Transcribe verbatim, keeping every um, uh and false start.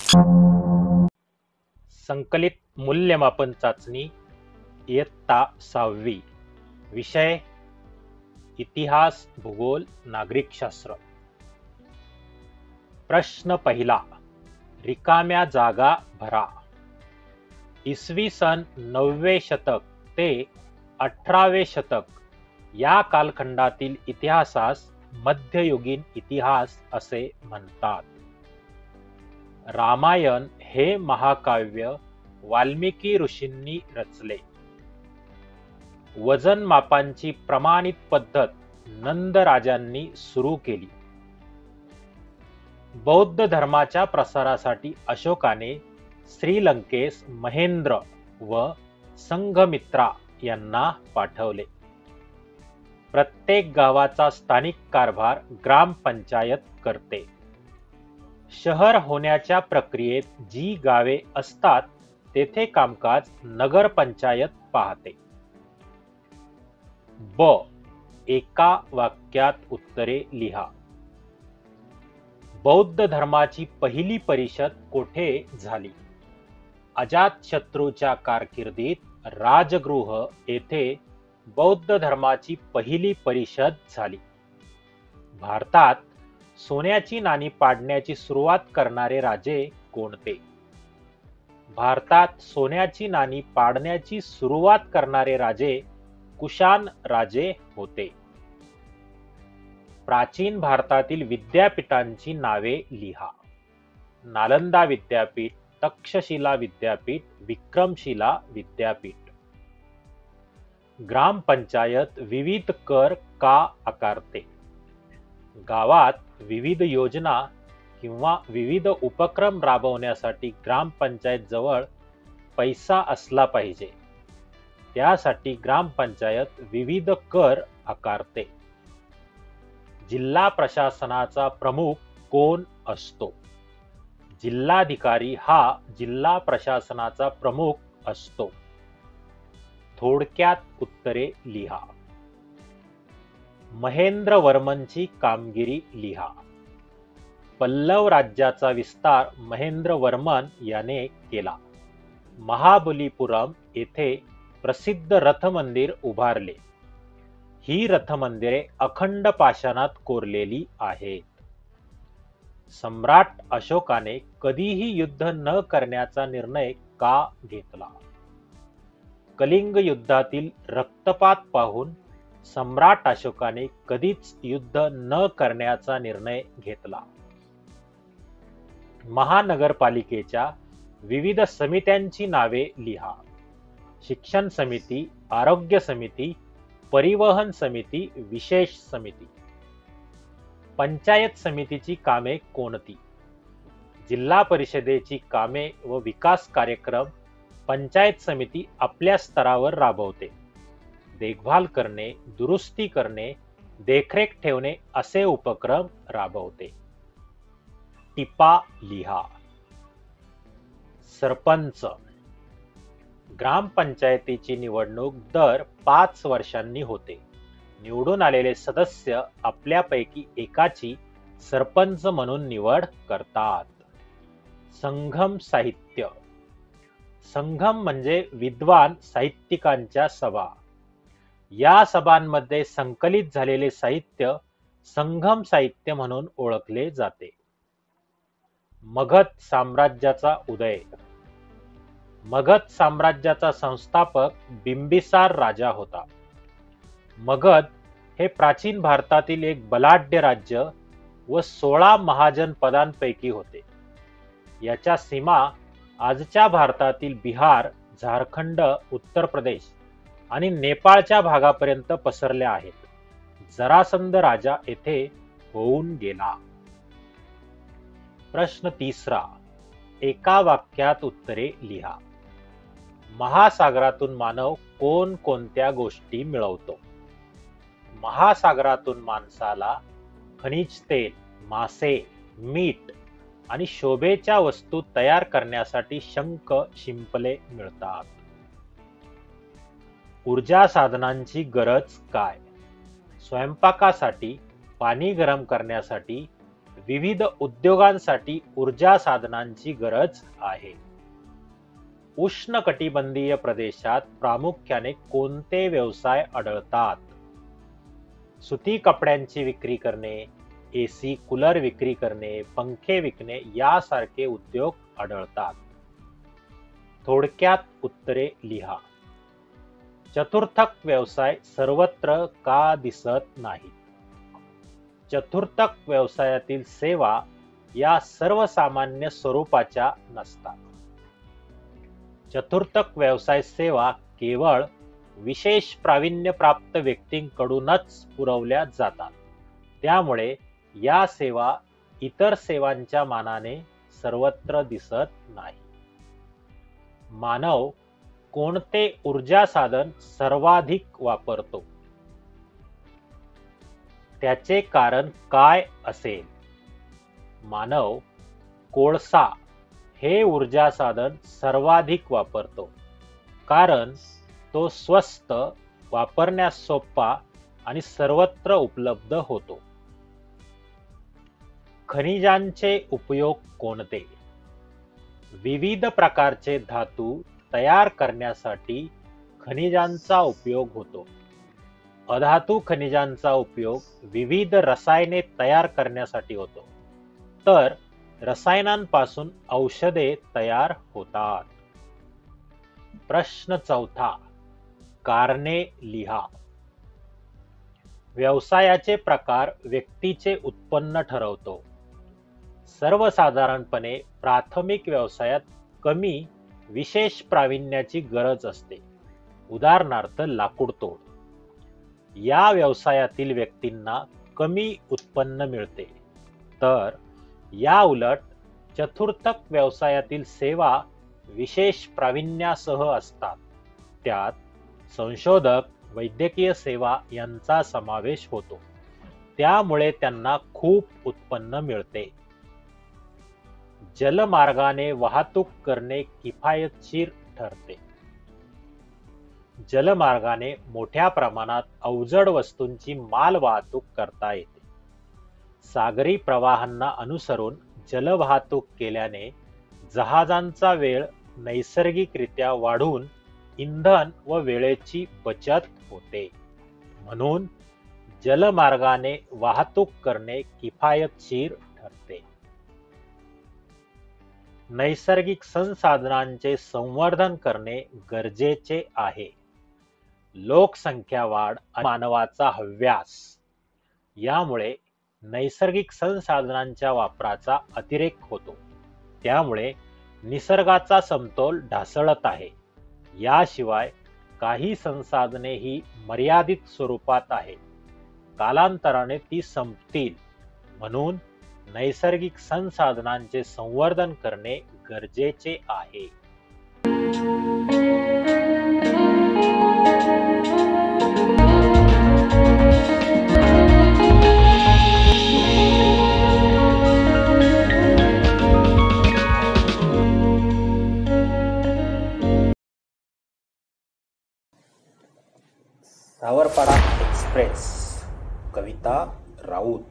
संकलित मूल्यमापन चाचणी इयत्ता सहावी. विषय इतिहास, भूगोल, नागरिकशास्त्र. प्रश्न पहिला. रिकाम्या जागा भरा. इसवी सन नववे शतक ते अठरावे शतक या कालखंडातील इतिहासास मध्ययुगीन इतिहास असे म्हणतात. रामायण हे महाकाव्य वाल्मिकी ऋषींनी रचले. वजन मापांची प्रमाणित पद्धत नंद राजांनी सुरू केली. बौद्ध धर्माच्या प्रसारासाठी अशोकाने श्रीलंकेस महेंद्र व संघमित्रा यांना पाठवले. प्रत्येक गावाचा स्थानिक कारभार ग्रामपंचायत करते. शहर होण्याच्या प्रक्रियेत जी गावे असतात तेथे कामकाज नगरपंचायत पाहते. ब. एका वाक्यात उत्तरे लिहा. बौद्ध धर्माची पहिली परिषद कोठे झाली? अजातशत्रूच्या कारकिर्दीत राजगृह येथे बौद्ध धर्माची पहिली परिषद झाली. भारतात सोन्याची नाणी पाडण्याची सुरुवात करणारे राजे कोणते? भारतात सोन्याची नाणी पाडण्याची सुरुवात करणारे राजे कुशाण राजे होते. प्राचीन भारतातील विद्यापीठांची नावे लिहा. नालंदा विद्यापीठ, तक्षशिला विद्यापीठ, विक्रमशिला विद्यापीठ. ग्रामपंचायत विविध कर का आकारते? गावात विविध योजना किंवा विविध उपक्रम राबवण्यासाठी ग्रामपंचायत जवळ पैसा असला पाहिजे. त्यासाठी ग्रामपंचायत विविध कर आकारते. जिल्हा प्रशासनाचा प्रमुख कोण असतो? जिल्हाधिकारी हा जिल्हा प्रशासनाचा प्रमुख असतो. थोडक्यात उत्तरे लिहा. महेंद्रवर्मनची कामगिरी लिहा. पल्लव राज्याचा विस्तार महेंद्रवर्मन याने केला. महाबलीपुरम येथे प्रसिद्ध रथमंदिर उभारले. ही रथमंदिरे अखंड पाषाणात कोरलेली आहेत. सम्राट अशोकाने कधीही युद्ध न करण्याचा निर्णय का घेतला? कलिंग युद्धातील रक्तपात पाहून सम्राट अशोकाने कधीच युद्ध न करण्याचा निर्णय घेतला. महानगरपालिकेच्या विविध समित्यांची नावे लिहा. शिक्षण समिती, आरोग्य समिती, परिवहन समिती, विशेष समिती. पंचायत समितीची कामे कोणती? जिल्हा परिषदेची कामे व विकास कार्यक्रम पंचायत समिती आपल्या स्तरावर राबवते. देखभाल करणे, दुरुस्ती करणे, देखरेख ठेवणे असे उपक्रम राबवते. टिपा लिहा. सरपंच. ग्रामपंचायतीची निवडणूक दर पाच वर्षांनी होते. निवडून आलेले सदस्य आपल्यापैकी एकाची सरपंच म्हणून निवड करतात. संगम साहित्य. संगम म्हणजे विद्वान साहित्यिकांच्या सभा. या सभांमध्ये संकलित झालेले साहित्य संगम साहित्य म्हणून ओळखले जाते. मगध साम्राज्याचा उदय. मगध साम्राज्याचा संस्थापक बिंबिसार राजा होता. मगध हे प्राचीन भारतातील एक बलाढ्य राज्य व सोळा महाजनपदांपैकी होते. याच्या सीमा आजच्या भारतातील बिहार, झारखंड, उत्तर प्रदेश आणि नेपाळच्या भागापर्यंत पसरल्या आहेत. जरासंध राजा येथे होऊन गेला. प्रश्न तिसरा. एका वाक्यात उत्तरे लिहा. महासागरातून मानव कोण कोणत्या गोष्टी मिळवतो? महासागरातून माणसाला खनिज तेल, मासे, मीठ आणि शोभेच्या वस्तू तयार करण्यासाठी शंख, शिंपले मिळतात. ऊर्जा साधनांची गरज काय? स्वयंपाकासाठी, पाणी गरम करण्यासाठी, विविध उद्योगांसाठी ऊर्जा साधनांची गरज आहे. उष्णकटिबंधीय प्रदेशात प्रामुख्याने कोणते व्यवसाय आढळतात? सुती कपड्यांची विक्री करणे, एसी कूलर विक्री करणे, पंखे विकणे यासारखे उद्योग आढळतात. थोडक्यात उत्तरे लिहा. चतुर्थक व्यवसाय सर्वत्र का दिसत नाहीत? चतुर्थक व्यवसायातील सेवा या सर्वसामान्य स्वरूपाच्या नसतात. चतुर्थक व्यवसाय सेवा केवळ विशेष प्रावीण्यप्राप्त व्यक्तींकडूनच पुरवल्या जातात. त्यामुळे या सेवा इतर सेवांच्या मानाने सर्वत्र दिसत नाही. मानव कोणते ऊर्जा साधन सर्वाधिक वापरतो? त्याचे कारण काय असेल? मानव कोळसा हे ऊर्जा साधन सर्वाधिक वापरतो, कारण तो स्वस्त, वापरण्यास सोपा आणि सर्वत्र उपलब्ध होतो. खनिजांचे उपयोग कोणते? विविध प्रकारचे धातू तयार करण्यासाठी खनिजांचा उपयोग होतो. अधातू खनिजांचा उपयोग विविध रसायने तयार करण्यासाठी होतो, तर रसायनांपासून औषधे तयार होतात. प्रश्न चौथा. कारणे लिहा. व्यवसायाचे प्रकार व्यक्तीचे उत्पन्न ठरवतो. सर्वसाधारणपणे प्राथमिक व्यवसायात कमी विशेष प्रावीण्याची गरज असते. उदाहरणार्थ लाकूड तोड. या व्यवसायातील व्यक्तींना कमी उत्पन्न मिळते. तर या उलट चतुर्थक व्यवसायातील सेवा विशेष प्रावीण्यासह असतात. त्यात संशोधक, वैद्यकीय सेवा यांचा समावेश होतो. त्यामुळे त्यांना खूप उत्पन्न मिळते. जलमार्गाने वाहतूक करणे किफायतशीर ठरते. जलमार्गाने मोठ्या प्रमाणात अवजड वस्तूंची माल वाहतूक करता येते. सागरी प्रवाहांना अनुसरून जलवाहतूक केल्याने जहाजांचा वेळ नैसर्गिकरित्या वाढून इंधन व वेळेची बचत होते. म्हणून जलमार्गाने वाहतूक करणे किफायतशीर ठरते. नैसर्गिक संसाधनांचे संवर्धन करणे गरजेचे आहे. लोकसंख्या वाढ आणि मानवाचा हव्यास यामुळे नैसर्गिक संसाधनांच्या वापराचा अतिरेक होतो. त्यामुळे निसर्गाचा समतोल ढासळत आहे. याशिवाय काही संसाधने ही मर्यादित स्वरूपात आहेत. कालांतराने ती संपतील. म्हणून नैसर्गिक संसाधनांचे संवर्धन करणे गरजेचे आहे. सावरपाडा एक्सप्रेस, कविता राऊत.